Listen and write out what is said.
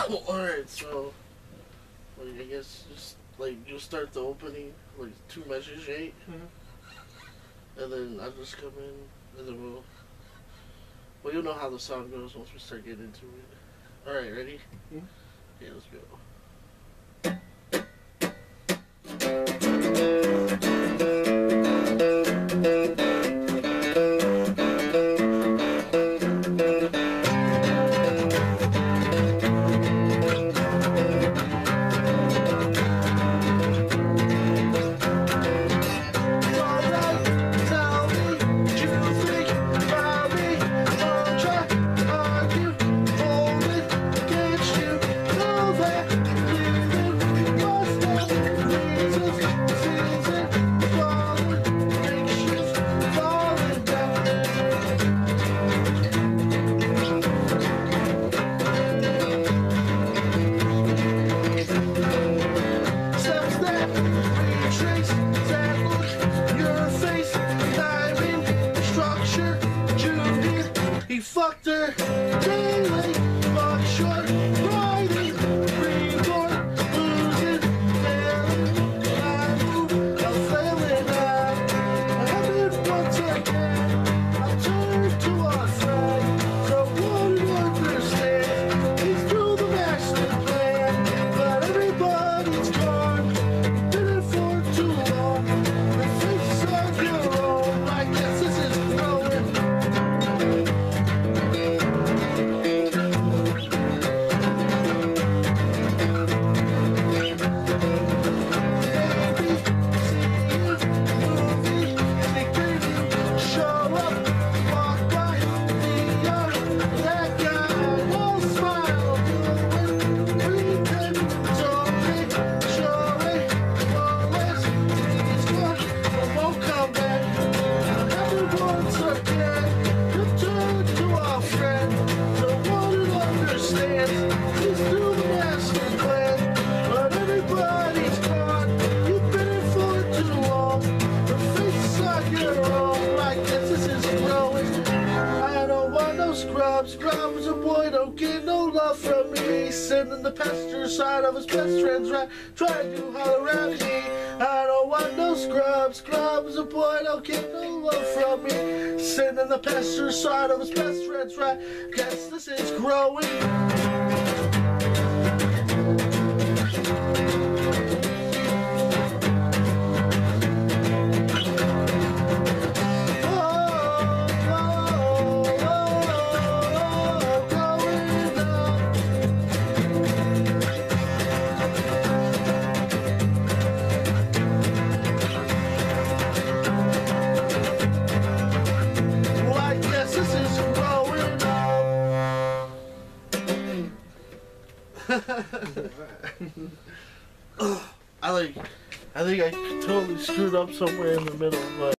Alright, so, like, I guess just, like, you'll start the opening, like, 2 measures, right? And then I'll just come in, and then well, you'll know how the song goes once we start getting into it. Alright, ready? Okay, let's go. He fucked her daily, fuck short, riding, reborn, losing, failing, I move, I'm failing out. I haven't once again, I turned to our friend, so one understand, he's through the master plan, but everybody's gone, been it for too long, the faces on your own, I guess this is growing. Scrubs, a boy don't get no love from me. Sitting the passenger side of his best friend's ride, trying to holler at me. I don't want no scrubs, a boy don't get no love from me. Sitting in the passenger side of his best friend's ride, guess this is growing. I think I totally screwed up somewhere in the middle, but